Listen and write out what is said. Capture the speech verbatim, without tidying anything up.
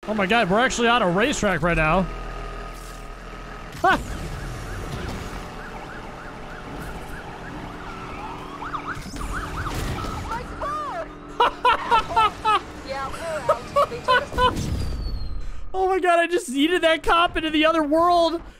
Oh my god, we're actually on a racetrack right now. Ha! Oh my god, I just yeeted that cop into the other world.